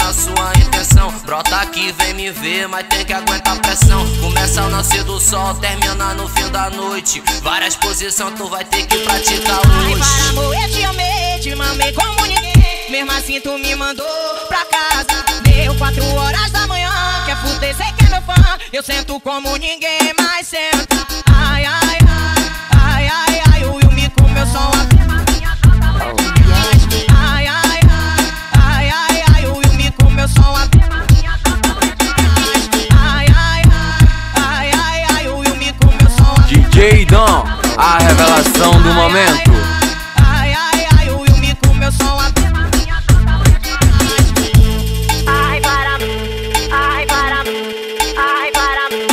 na sua intenção. Brota aqui, vem me ver, mas tem que aguentar a pressão. Começa ao nascer do sol, termina no fim da noite. Várias posições tu vai ter que praticar hoje. Ai, para amor, eu te amei, te mamei como ninguém. Mesmo assim tu me mandou pra casa. Deu 4 horas da manhã, quer fuder, sei que é meu fã. Eu sento como ninguém mais senta. Ai, ai, ai, ai, ai, o Will me comeu só uma pena. Ai, ai, ai, ai, ai, o Will me comeu só uma pena. Ai, ai, ai, ai, ai, o Will me comeu só uma pena. DJ Dom, a revelação do momento. Ai, ai, ai, o Will me comeu só uma pena. Ai, para mim, ai, para mim, ai, para mim.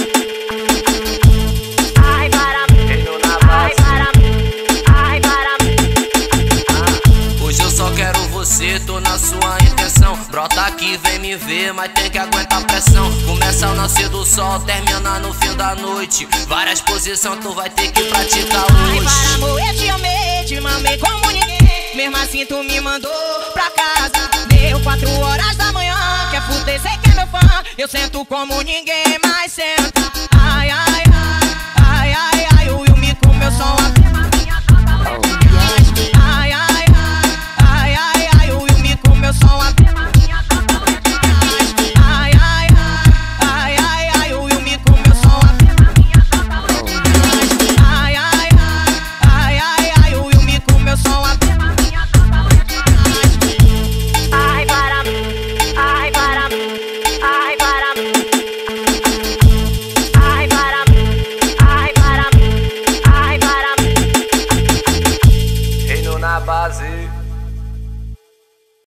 Ai, para mim, ai, para mim, ai, para mim. Hoje eu só quero você, tô na sua intenção. Brota aqui, vem me ver, mas tem que aguentar a pressão. Começa ao nascer do sol, termina no fim da noite. Várias posições tu vai ter que praticar Ai, hoje. para amor, eu te amei, te mamei como ninguém. Mesmo assim tu me mandou pra casa. Deu 4 horas da manhã, quer fuder, sei que é meu fã. Eu sento como ninguém mais senta. Ai, ai, ai, ai, ai, o Will me comeu só uma pena. Ai, ai, ai, ai, ai, o Will me comeu só uma pena. Ai, ai, ai, ai, ai, o Will me comeu só uma pena. Ai, ai, ai, ai, ai, o Will me comeu só uma pena. Ai, para mim, ai, para mim, ai, para mim. Ai, para mim, ai, para mim, ai, para mim. Reino na base.